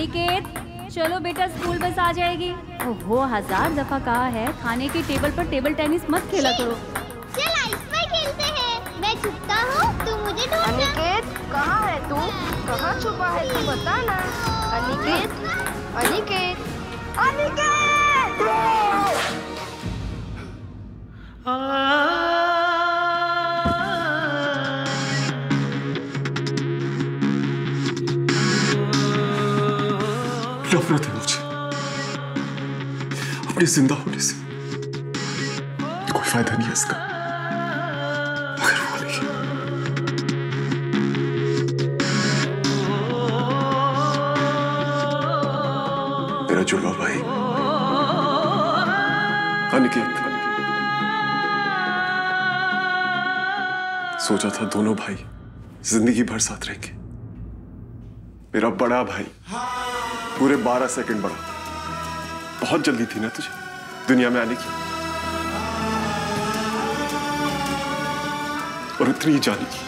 अनिकेत, चलो बेटा school bus आ जाएगी। ओहो, 1000 दफा कहा है खाने की टेबल पर टेबल टेनिस मत खेला करो। चल आइस में खेलते हैं। मैं छुपता हूँ, तू मुझे ढूंढना। अनिकेत, कहाँ है तू? कहाँ छुपा है तू, बता ना। अनिकेत, अनिकेत, अनिकेत! नफरत है मुझे अपनी जिंदा होने से। कोई फायदा नहीं है इसका अगर वो नहीं। मेरा जुड़वा भाई अनिकेत, सोचा था दोनों भाई जिंदगी भर साथ रहेंगे। मेरा बड़ा भाई पूरे 12 सेकंड बढ़ा। बहुत जल्दी थी ना तुझे दुनिया में आने की, और उतनी ही जाने की।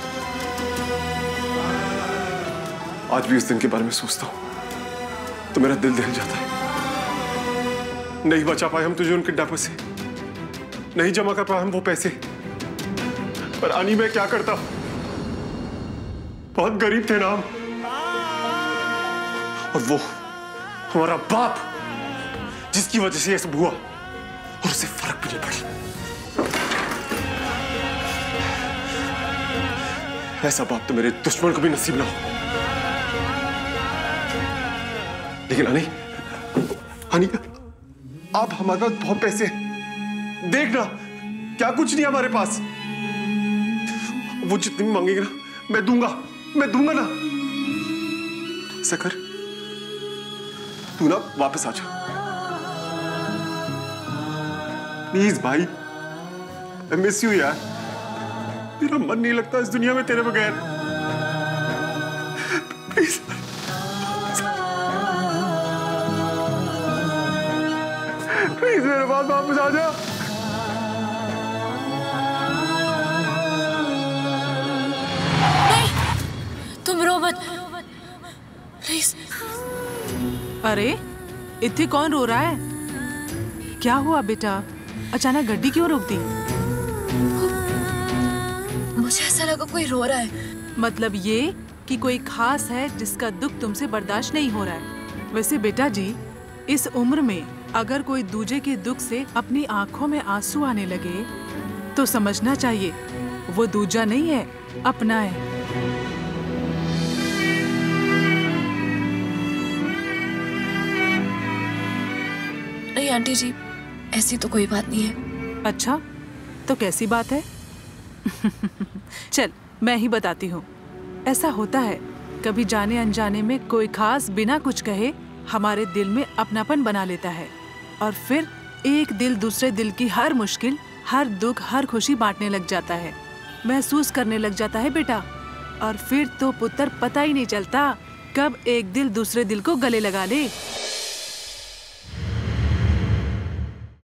आज भी उस दिन के बारे में सोचता हूं तो मेरा दिल दहल जाता है। नहीं बचा पाए हम तुझे उन किडनैपर से, नहीं जमा कर पाए हम वो पैसे। पर आनी मैं क्या करता, बहुत गरीब थे ना हम। और वो हमारा बाप जिसकी वजह से ये सब हुआ, और उसे फर्क भी नहीं पड़ा। ऐसा बाप तो मेरे दुश्मन को भी नसीब ना हो। लेकिन अनी, आप हमारे पास बहुत पैसे हैं, देखना क्या कुछ नहीं हमारे पास। वो जितनी भी मांगेंगे ना मैं दूंगा ना। ऐसा कर, तू ना वापस आ जा प्लीज भाई। I miss you यार। मेरा मन नहीं लगता इस दुनिया में तेरे बगैर। प्लीज प्लीज मेरे पास वापस आ जा। नहीं, तुम रो मत प्लीज। अरे इतने कौन रो रहा है? क्या हुआ बेटा, अचानक गड्डी क्यों रोक दी? मुझे ऐसा लगा कोई रो रहा है। मतलब ये कि कोई खास है जिसका दुख तुमसे बर्दाश्त नहीं हो रहा है। वैसे बेटा जी, इस उम्र में अगर कोई दूजे के दुख से अपनी आंखों में आंसू आने लगे तो समझना चाहिए वो दूजा नहीं है, अपना है। नहीं आंटी जी, ऐसी तो कोई बात नहीं है। अच्छा, तो कैसी बात है? चल मैं ही बताती हूँ। ऐसा होता है, कभी जाने अनजाने में कोई खास बिना कुछ कहे हमारे दिल में अपनापन बना लेता है, और फिर एक दिल दूसरे दिल की हर मुश्किल, हर दुख, हर खुशी बांटने लग जाता है, महसूस करने लग जाता है बेटा। और फिर तो पुत्र पता ही नहीं चलता कब एक दिल दूसरे दिल को गले लगा ले।